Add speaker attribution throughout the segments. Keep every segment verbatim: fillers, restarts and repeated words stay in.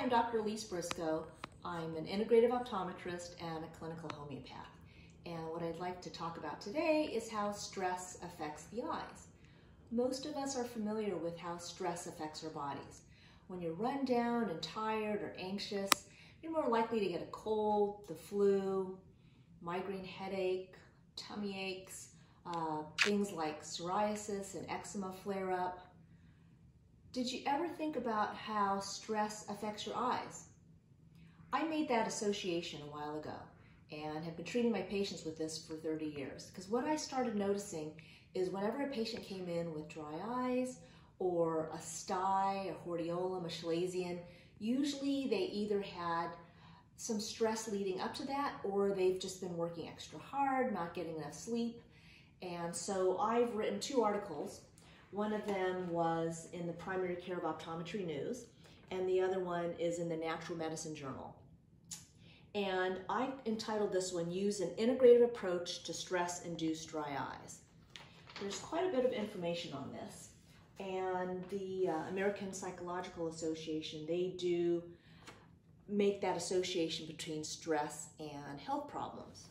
Speaker 1: I'm Doctor Elise Briscoe. I'm an integrative optometrist and a clinical homeopath. And what I'd like to talk about today is how stress affects the eyes. Most of us are familiar with how stress affects our bodies. When you're run down and tired or anxious, you're more likely to get a cold, the flu, migraine headache, tummy aches, uh, things like psoriasis and eczema flare up. Did you ever think about how stress affects your eyes? I made that association a while ago and have been treating my patients with this for thirty years. Because what I started noticing is whenever a patient came in with dry eyes or a stye, a hordeolum, a chalazion, usually they either had some stress leading up to that or they've just been working extra hard, not getting enough sleep. And so I've written two articles. One of them was in the Primary Care Optometry News, and the other one is in the Natural Medicine Journal. And I entitled this one, Use an Integrative Approach to Stress-Induced Dry Eyes. There's quite a bit of information on this, and the uh, American Psychological Association, they do make that association between stress and health problems.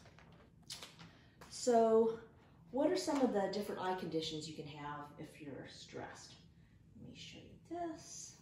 Speaker 1: So, what are some of the different eye conditions you can have if you're stressed? Let me show you this.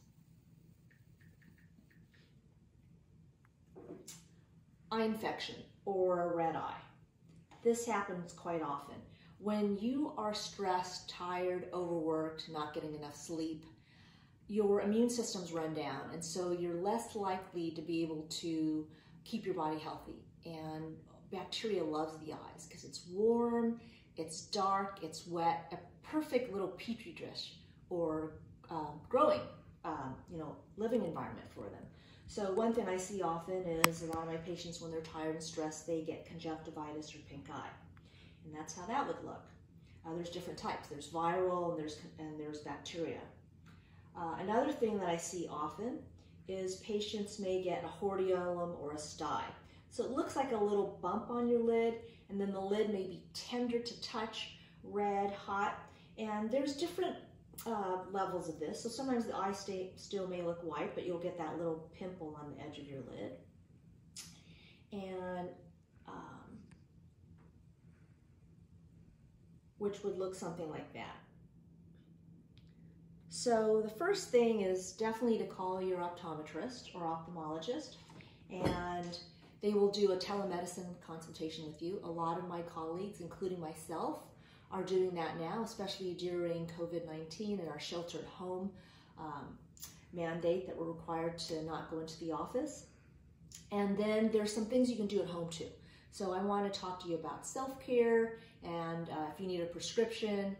Speaker 1: Eye infection or a red eye. This happens quite often. When you are stressed, tired, overworked, not getting enough sleep, your immune system's run down, and so you're less likely to be able to keep your body healthy. And bacteria loves the eyes because it's warm, it's dark, it's wet, a perfect little petri dish or um, growing, um, you know, living environment for them. So one thing I see often is a lot of my patients, when they're tired and stressed, they get conjunctivitis or pink eye. And that's how that would look. Uh, there's different types. There's viral and there's, and there's bacteria. Uh, another thing that I see often is patients may get a hordeolum or a stye. So it looks like a little bump on your lid, and then the lid may be tender to touch, red, hot, and there's different uh, levels of this. So sometimes the eye stay, still may look white, but you'll get that little pimple on the edge of your lid. And um, which would look something like that. So the first thing is definitely to call your optometrist or ophthalmologist, and they will do a telemedicine consultation with you. A lot of my colleagues, including myself, are doing that now, especially during COVID nineteen and our shelter-at-home um, mandate that we're required to not go into the office. And then there's some things you can do at home too. So I want to talk to you about self-care, and uh, if you need a prescription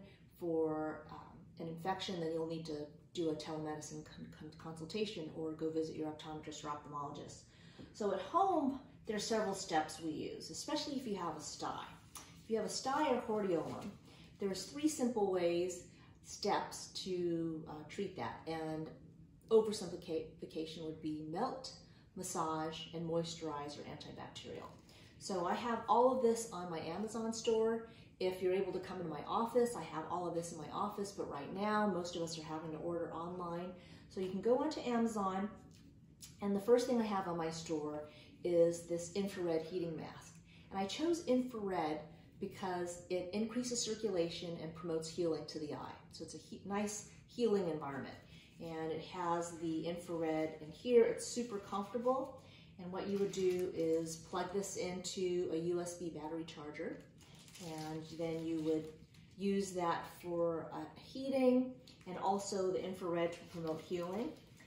Speaker 1: for um, an infection, then you'll need to do a telemedicine con con consultation or go visit your optometrist or ophthalmologist. So at home, there are several steps we use, especially if you have a stye. If you have a stye or hordeolum, there's three simple ways, steps to uh, treat that. And oversimplification would be melt, massage, and moisturize or antibacterial. So I have all of this on my Amazon store. If you're able to come into my office, I have all of this in my office, but right now, most of us are having to order online. So you can go onto Amazon, and the first thing I have on my store is this infrared heating mask. And I chose infrared because it increases circulation and promotes healing to the eye. So it's a he nice healing environment. And it has the infrared in here. It's super comfortable. And what you would do is plug this into a U S B battery charger. And then you would use that for uh, heating and also the infrared to promote healing.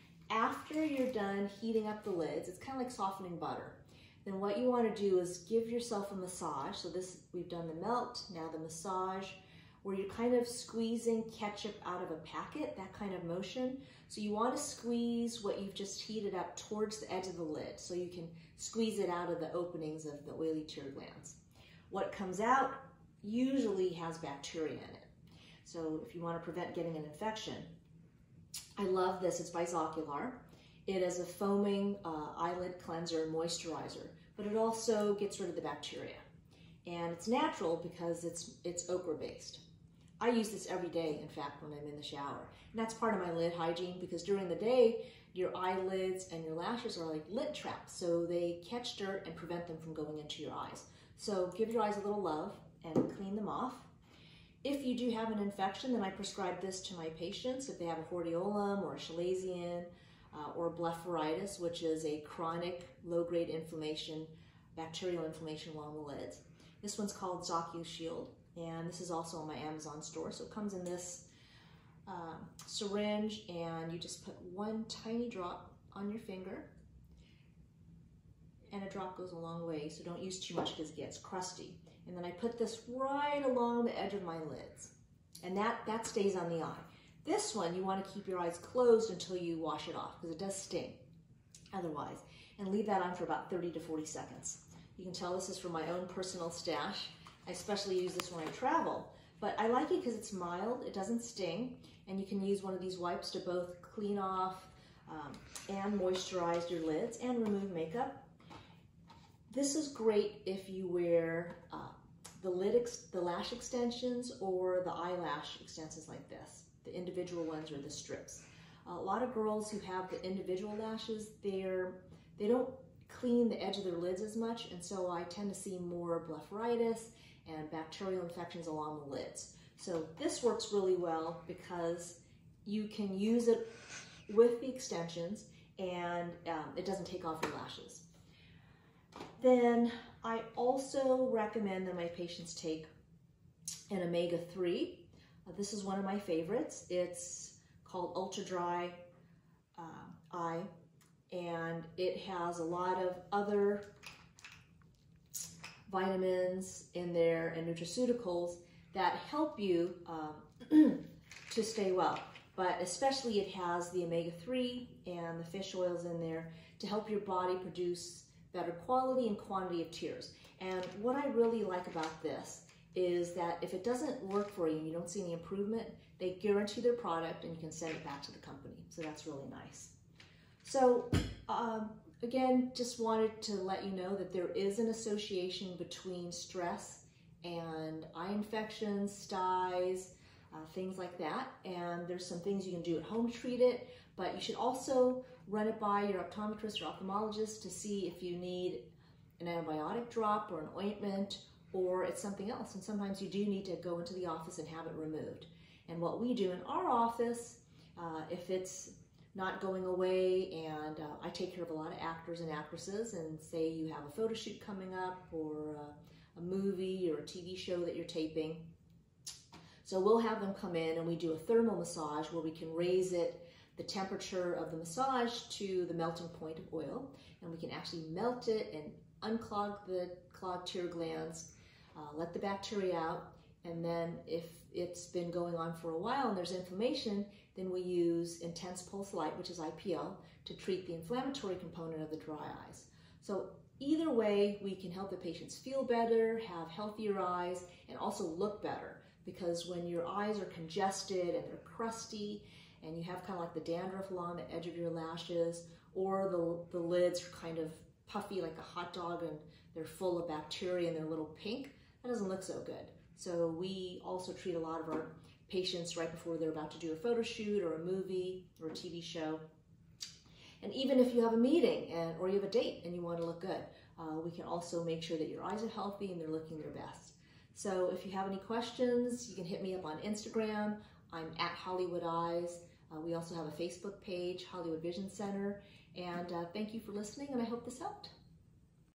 Speaker 1: After you're done heating up the lids, it's kind of like softening butter. Then what you want to do is give yourself a massage. So this, we've done the melt, now the massage, where you're kind of squeezing ketchup out of a packet, that kind of motion. So you want to squeeze what you've just heated up towards the edge of the lid, so you can squeeze it out of the openings of the oily tear glands. What comes out usually has bacteria in it. So if you want to prevent getting an infection, I love this, it's bisocular. It is a foaming uh, eyelid cleanser and moisturizer, but it also gets rid of the bacteria. And it's natural because it's, it's ochre based. I use this every day, in fact, when I'm in the shower. And that's part of my lid hygiene, because during the day, your eyelids and your lashes are like lint traps, so they catch dirt and prevent them from going into your eyes. So give your eyes a little love and clean them off. If you do have an infection, then I prescribe this to my patients if they have a Hordeolum or a chalazion uh, or Blepharitis, which is a chronic low-grade inflammation, bacterial inflammation along the lids. This one's called Zocu Shield, and this is also on my Amazon store. So it comes in this uh, syringe, and you just put one tiny drop on your finger, and a drop goes a long way, so don't use too much because it gets crusty. And then I put this right along the edge of my lids, and that, that stays on the eye. This one, you want to keep your eyes closed until you wash it off, because it does sting otherwise, and leave that on for about thirty to forty seconds. You can tell this is from my own personal stash. I especially use this when I travel, but I like it because it's mild, it doesn't sting, and you can use one of these wipes to both clean off um, and moisturize your lids and remove makeup. This is great if you wear uh, the lid, ex the lash extensions or the eyelash extensions like this, the individual ones or the strips. A lot of girls who have the individual lashes, they're, they don't clean the edge of their lids as much, and so I tend to see more blepharitis and bacterial infections along the lids. So this works really well because you can use it with the extensions, and um, it doesn't take off your lashes. Then I also recommend that my patients take an omega three. Uh, this is one of my favorites. It's called Ultra Dry uh, Eye, and it has a lot of other vitamins in there and nutraceuticals that help you um, to stay well. But especially it has the omega three and the fish oils in there to help your body produce better quality and quantity of tears. And what I really like about this is that if it doesn't work for you and you don't see any improvement, they guarantee their product and you can send it back to the company. So that's really nice. So um, again, just wanted to let you know that there is an association between stress and eye infections, styes, uh, things like that. And there's some things you can do at home to treat it, but you should also run it by your optometrist or ophthalmologist to see if you need an antibiotic drop or an ointment, or it's something else. And sometimes you do need to go into the office and have it removed. And what we do in our office, uh, if it's not going away, and uh, I take care of a lot of actors and actresses, and say you have a photo shoot coming up or a, a movie or a T V show that you're taping. So we'll have them come in and we do a thermal massage where we can raise it, the temperature of the massage to the melting point of oil, and we can actually melt it and unclog the clogged tear glands, uh, let the bacteria out, and then if it's been going on for a while and there's inflammation, then we use intense pulse light, which is I P L, to treat the inflammatory component of the dry eyes. So either way, we can help the patients feel better, have healthier eyes, and also look better, because when your eyes are congested and they're crusty, and you have kind of like the dandruff along the edge of your lashes, or the, the lids are kind of puffy like a hot dog and they're full of bacteria and they're a little pink, that doesn't look so good. So we also treat a lot of our patients right before they're about to do a photo shoot or a movie or a T V show. And even if you have a meeting and, or you have a date and you want to look good, uh, we can also make sure that your eyes are healthy and they're looking their best. So if you have any questions, you can hit me up on Instagram. I'm at Hollywood Eyes. Uh, we also have a Facebook page, Hollywood Vision Center. And uh, thank you for listening, and I hope this helped.